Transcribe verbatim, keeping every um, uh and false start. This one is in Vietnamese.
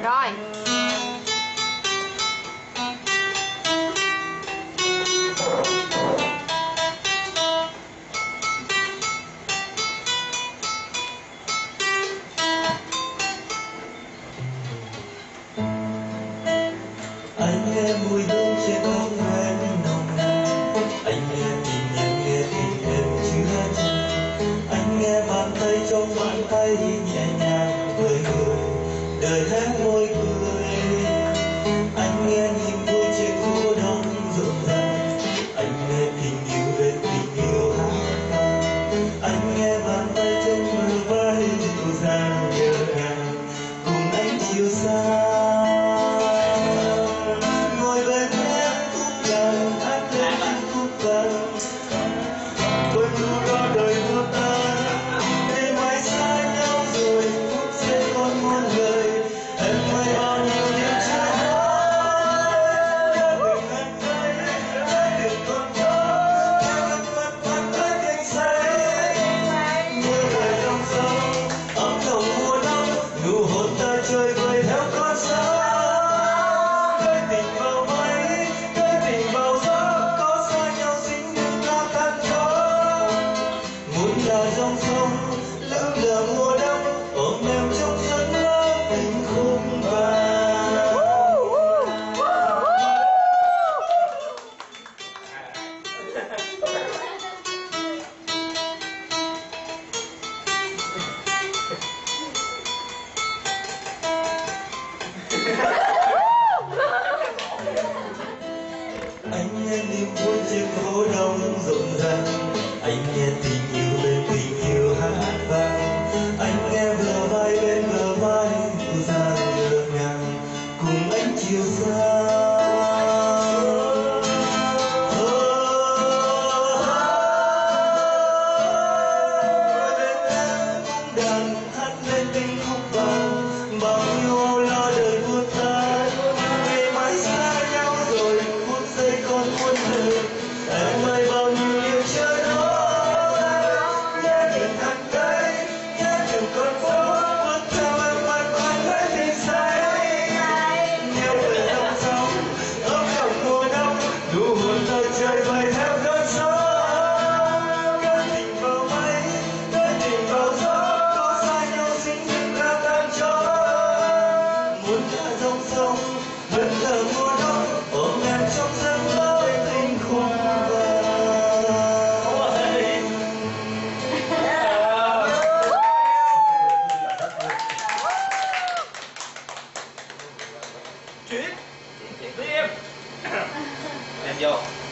Rồi. Anh nghe mùi hương trên tóc em nồng nàn, anh nghe tình em nghe tình em chứa chan, anh nghe bàn tay trong bàn tay nhẹ nhàng cười người đời hé môi cười, anh nghe niềm vui trên phố đông rộn ràng, anh nghe tình yêu về tình yêu hát vang, anh nghe bàn tay trên bờ vai dịu dàng nhẹ nhàng cùng anh chiều xa. Quên nu đó đời vô ta, để mãi xa nhau rồi phút giây còn muôn lời, em ơi bao nhiêu niềm trái nói, đã từng ngăn tay, đã từng con chó, theo nước mắt mắt tới tình say, như lời dòng sông, ấm nồng mùa đông, nụ hôn ta chơi vơi theo con sóng, đôi tình vào mây, đôi tình vào gió, có xa nhau dính nhưng ta tan gió. Muốn là dòng sông lững lờ mùa đông ôm em trong giấc mơ tình khung vàng. Anh nghe niềm vui trên phố đông rộn ràng, anh nghe tình yêu bên tình yêu hát vang, anh nghe bờ vai bên bờ vai dịu dàng nhẹ nhàng cùng anh chiều xa. Đàn hát lên tình khúc vàng, bao nhiêu âu lo đời buồn tan, ngày mãi xa nhau rồi phút giây còn muôn lời, em ơi bao nhiêu điều chờ đón, nhớ từng hàng cây, nhớ từng con phố, bước theo em mãi mãi với tình say, nhớ từng dòng sông ấm lòng mùa đông, nụ hôn tôi chơi vơi theo cơn gió, đưa tình vào mây, đưa tình vào gió, có xa nhau dính nhưng ta tan gió. Muốn là dòng sông vẫn thờ mùa đông ôm em trong giấc mơ tình khung vàng. Chuyển chuyển tiếp em vô.